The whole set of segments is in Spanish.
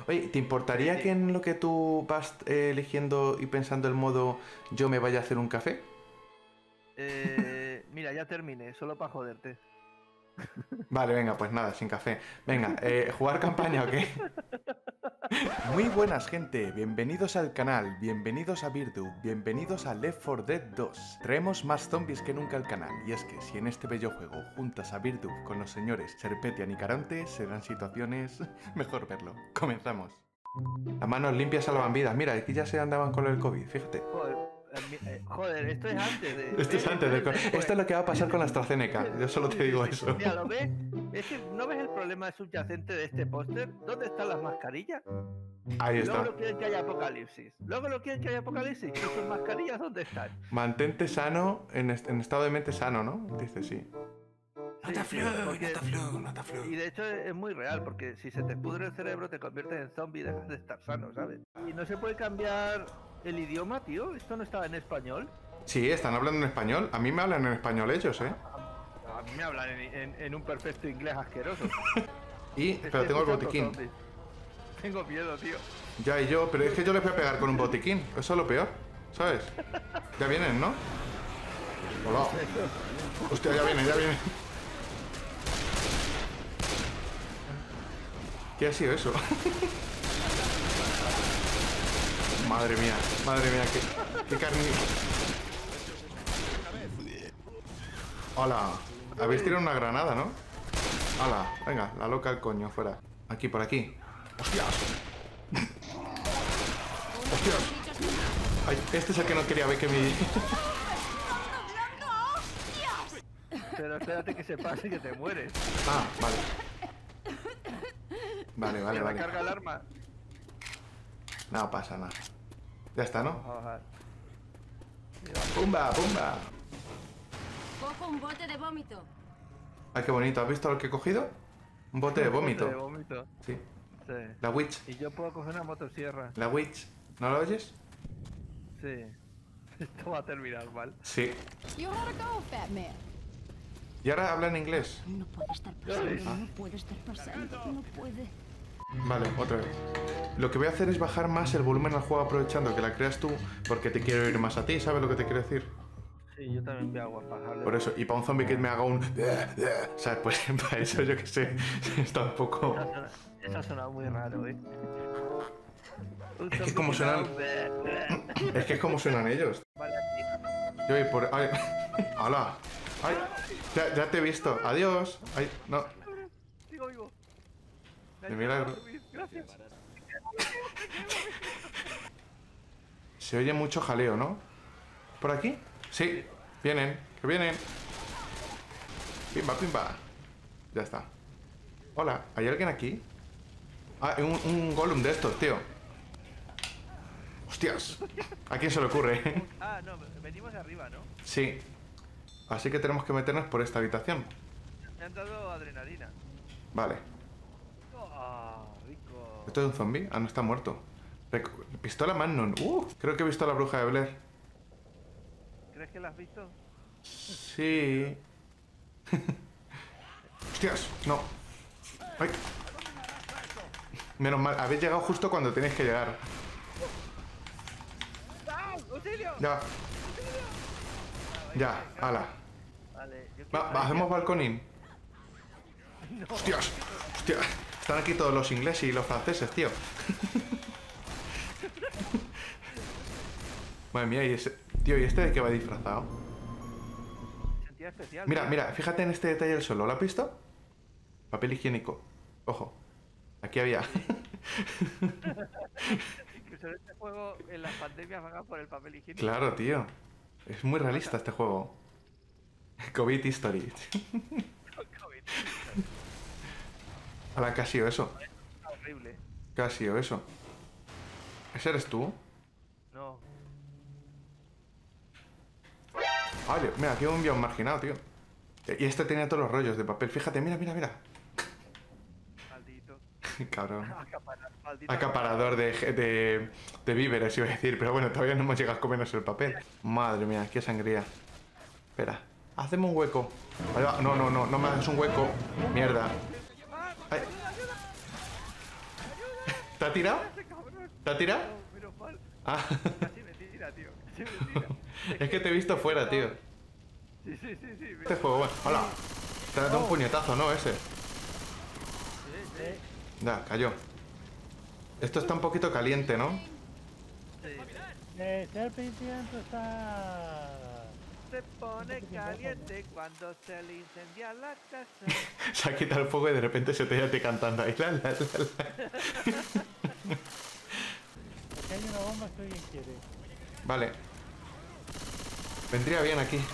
Oye, ¿te importaría que en lo que tú vas eligiendo y pensando el modo yo me vaya a hacer un café? Mira, ya terminé, solo para joderte. Vale, venga, pues nada, sin café. Venga, ¿jugar campaña o qué? Muy buenas gente, bienvenidos al canal, bienvenidos a Virdu, bienvenidos a Left 4 Dead 2. Traemos más zombies que nunca al canal, y es que si en este bello juego juntas a Virdu con los señores Serpetian y Caronte, serán situaciones... mejor verlo. Comenzamos. Las manos limpias salvan vidas. Mira, aquí ya se andaban con el COVID, fíjate. Joder, esto es antes de. Esto es antes del COVID. después. Esto es lo que va a pasar con la AstraZeneca, yo solo te digo eso. Mira, ¿lo ves? Es que ¿no ves el problema subyacente de este póster? ¿Dónde están las mascarillas? Ahí Luego está. no quieren que haya apocalipsis. Luego no quieren que haya apocalipsis. ¿Y sus mascarillas dónde están? Mantente sano, en estado de mente sano, ¿no? Dice sí. Sí, no te flu. Y de hecho es muy real, porque si se te pudre el cerebro te conviertes en zombie y dejas de estar sano, ¿sabes? Y no se puede cambiar el idioma, tío. ¿Esto no estaba en español? Sí, están hablando en español. A mí me hablan en español ellos, ¿eh? A mí me hablan en un perfecto inglés asqueroso. Pero tengo el botiquín. Zombies. Tengo miedo, tío. Ya, y yo, pero es que yo les voy a pegar con un botiquín. Eso es lo peor, ¿sabes? Ya vienen, ¿no? Hola. Hostia, ya vienen, ya vienen. ¿Qué ha sido eso? Madre mía, qué carne. Hola. Habéis tirado una granada, ¿no? Hola, venga, la loca al coño, fuera. Aquí, por aquí. ¡Hostias! ¡Hostias! Ay, este es el que no quería ver que mi... Pero espérate que se pase y que te mueres. Ah, vale. Vale. Carga el arma. No pasa nada. Ya está, ¿no? Ojalá. ¡Pumba, pumba! Cojo un bote de vómito. Ay, qué bonito. ¿Has visto lo que he cogido? Un bote de vómito. De vómito. Sí. Sí. La witch. Y yo puedo coger una motosierra. La witch. ¿No lo oyes? Sí. Esto va a terminar mal. Sí. You gotta go, fat man. Y ahora habla en inglés. No puede estar pasando, no puede estar pasando, no puede. Vale, otra vez. Lo que voy a hacer es bajar más el volumen al juego aprovechando que la creas tú, porque te quiero ir más a ti, ¿sabes lo que te quiero decir? Sí, yo también voy a bajarle. Por eso, y para un zombie que me haga un... ¿sabes? Pues para eso yo que sé, está un poco... Eso ha sonado muy raro, ¿eh? Es que es como suenan... Es que es como suenan ellos. Vale, aquí. Yo voy por... ¡Ay! ¡Hala! ¡Ay! Ya te he visto. ¡Adiós! ¡Ay! No. Sigo vivo. De milagro. Gracias. Se oye mucho jaleo, ¿no? ¿Por aquí? Sí. Vienen. Que vienen. Pimba, pimba. Ya está. Hola. ¿Hay alguien aquí? Ah, un golem de estos, tío. ¡Hostias! ¿A quién se le ocurre? Ah, no, venimos de arriba, ¿no? Sí. Así que tenemos que meternos por esta habitación. Me han dado adrenalina. Vale. Ah, rico. ¿Esto es un zombie? Ah, no está muerto. Pistola Magnum. Creo que he visto a la bruja de Blair. ¿Crees que la has visto? Sí. ¡Hostias! No. ¡Ay! Menos mal. Habéis llegado justo cuando tenéis que llegar. ¡Auxilio! Ya. Ya, ala. Vale, yo Bajemos balconín. No. ¡Hostias! ¡Hostia! Están aquí todos los ingleses y los franceses, tío. Madre mía, y ese... Tío, ¿y este de qué va disfrazado? Sentía especial. Mira, mira, fíjate en este detalle del suelo. ¿Lo has visto? Papel higiénico. Ojo. Aquí había. Incluso en este juego, en las pandemias van a por el papel higiénico. Claro, tío. Es muy realista este juego. COVID History. Ahora, ¿qué ha sido eso? Horrible. ¿Qué ha sido eso? ¿Ese eres tú? No. Vale, mira, aquí había un marginado, tío. Y este tenía todos los rollos de papel. Fíjate, mira. Maldito. Cabrón. Maldito. Acaparador de víveres, iba a decir. Pero bueno, todavía no hemos llegado a comernos el papel. Madre mía, qué sangría. Espera, haceme un hueco. Ahí va. No me haces un hueco. Mierda. Ay. ¿Te ha tirado? ¡Ese cabrón! ¿Te ha tirado? No, menos mal. Ah, Casi me tira, tío. Casi me tira. es que te he visto fuera, tío. Sí. Este juego, bueno. ¡Hola! Te ha dado un puñetazo, ¿no? Ese. Ya, cayó. Esto está un poquito caliente, ¿no? Serpentiento está... Se pone caliente cuando se le incendia la casa. Se ha quitado el fuego y de repente se te oye cantando ahí. La. Aquí hay una bomba que alguien quiere. Vale. Vendría bien aquí.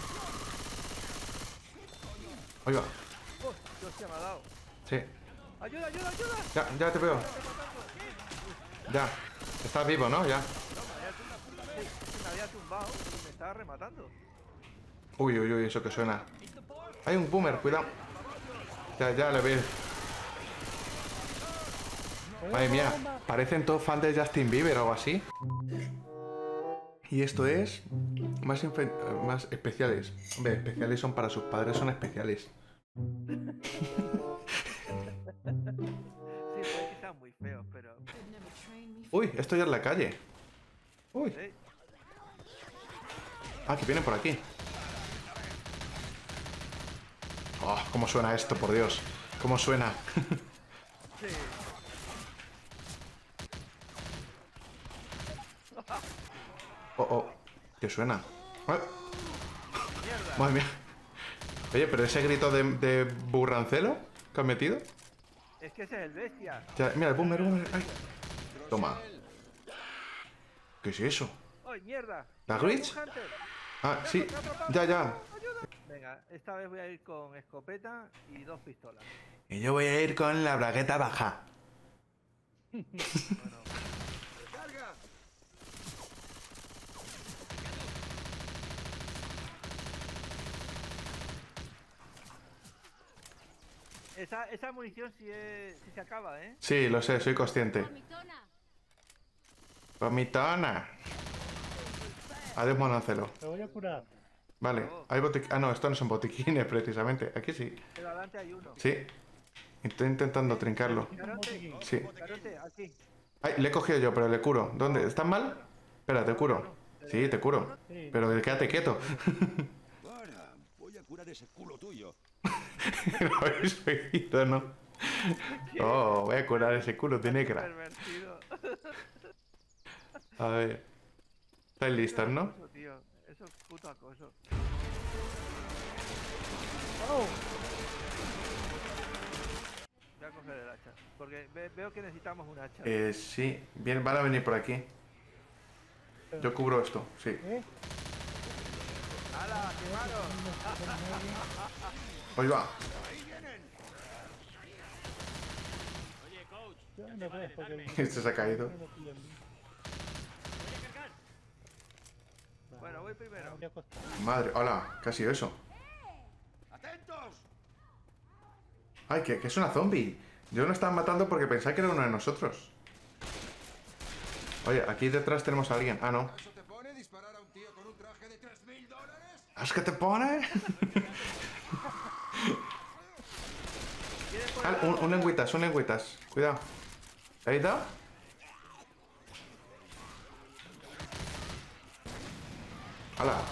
Oiga. Hostia, me ha dado. Sí. ¡Ayuda! Ya te veo. Ya. Estás vivo, ¿no? Ya. Me había tumbado y me estaba rematando. Uy, eso que suena. Hay un boomer, cuidado. Ya le veo. Madre mía, parecen todos fans de Justin Bieber o algo así. Y esto es... Más especiales. Hombre, especiales son para sus padres, son especiales. Sí, puede que sean muy feos, pero... Uy, esto ya es la calle. Uy. Sí. Ah, que vienen por aquí. Oh, cómo suena esto, por Dios. Cómo suena. Sí. Oh. ¿Qué suena? Ah, Mierda. madre mía. Oye, pero ese grito de burrancelo que has metido. Es que ese es el bestia. Ya, mira, el boomer. Ay. Toma. ¿Qué es eso? ¡Ay, mierda! ¿La ¡Mira, Glitch? un Hunter! Ah, sí. Ya. ¡Ayuda! Venga, esta vez voy a ir con escopeta y 2 pistolas. Y yo voy a ir con la bragueta baja. Bueno. ¡Carga! Esa munición si se acaba, ¿eh? Sí, lo sé, soy consciente. Vomitona. Adiós, monancelo. Te voy a curar. Vale, hay botiquines. Ah, no, estos no son botiquines, precisamente. Aquí sí. Pero adelante hay uno. Sí. Estoy intentando trincarlo. Carote, Sí. Carote, aquí. Ay, le he cogido yo, pero le curo. ¿Dónde? ¿Estás mal? Espera, te curo. Sí, te curo. Sí. Pero quédate quieto. Para, voy a curar ese culo tuyo. Lo habéis oído, ¿no? Oh, voy a curar ese culo de negra. Pervertido. A ver. ¿Estáis listas, no? Acoso, tío. Eso es puto acoso. ¡Oh! Voy a coger el hacha. Porque veo que necesitamos un hacha. Sí. Bien, van a venir por aquí. Yo cubro esto, sí. ¿Eh? ¡Hala, quemaros! Hoy va. Yo no veo porque... Este se ha caído. Bueno, voy primero. Voy a acostar. Madre, hola, ¿qué ha sido eso? ¡Atentos! Ay, que es una zombie. Yo no estaba matando porque pensaba que era uno de nosotros. Oye, aquí detrás tenemos a alguien. Ah, no. ¿Eso te pone disparar a un tío con un traje de $3.000? ¿Es que te pone? Ah, un lengüitas. Cuidado. ¿Ahí está? ¡Hala!